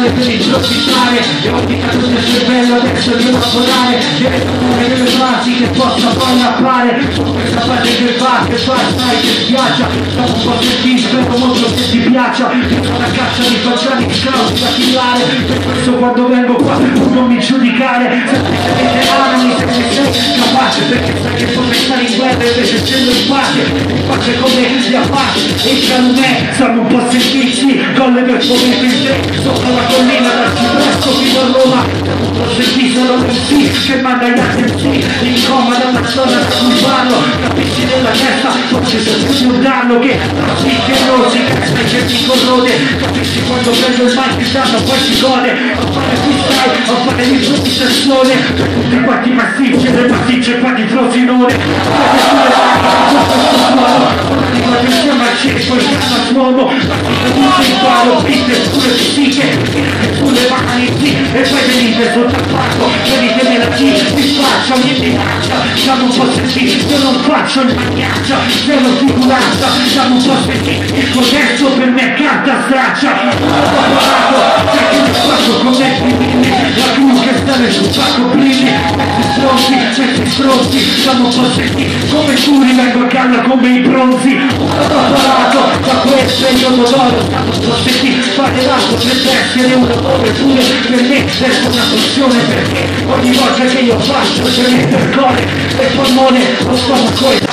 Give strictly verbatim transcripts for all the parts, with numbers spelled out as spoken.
per improvvisare e ho piccato nel cervello, adesso devo lavorare, deve trovare delle basi che possa poi appare su questa parte che fa, che fa, sai che spiaggia, dopo un po' che ti spero molto che ti piaccia, dietro una caccia di facciani scauti da killare, per questo quando vengo qua tu non mi giudicare, semplicemente amami se sei capace, perché sai che puoi stare in guerra invece essendo in pace, in pace come gli Apache e i Calumè, siamo un po' sentirci, colle per come per te, sopra la collina dal Cipresso fino a Roma, un po' sentito non sì, che manda gli altri sì, in coma dalla zona da cui parlo, capisci nella testa, forse c'è più un danno che sì che rosica, sai che mi corrode, capisci quando prendo il mic di danno poi si gode, a fare freestyle, a fare l'improvvisazione, per tutti quanti massicci e le pasticce qua di frosinone, perché sulle mani, questo suono, ora ti voglio insieme al circo, il canno a uomo, tutto in palo, piste sulle psiche, sulle mani, sì, e poi venite sotto il fatto, venite nella G, mi faccia, mi minaccia, siamo un po' sentiti, io non faccio il magnaccia, zero figurata, siamo un po' sentiti, il contesto per me carta straccia, ho parlato, c'è chi mi faccio come i la cruz che sta nel suo sacco brilli, questi stronzi, questi stronzi, siamo un po' sentiti, come tu rivengo a galla come i bronzi, ho parlato, da quel periodo d'oro, siamo un po' sentiti, fare l'altro potrebbe essere un lavoro pure per me, resta una funzione perché ogni volta che io faccio c'è l'intercore e il polmone, lo stomaco e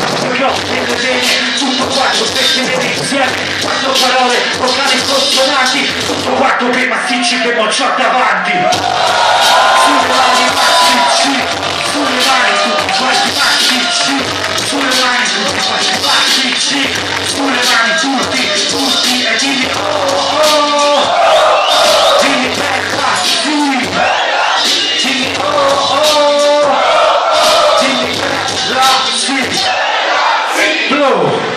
tutto quanto specie insieme, quattro parole, vocali consonanti, tutto quanto per massicci che non c'ho davanti. Sulle mani massicci, sulle mani tutti quanti massicci, sulle mani tutti quanti massicci, sulle mani tutti, tutti e dimmi oh, oh, dimmi bella sì, dimmi oh, oh, dimmi bella sì. Blow.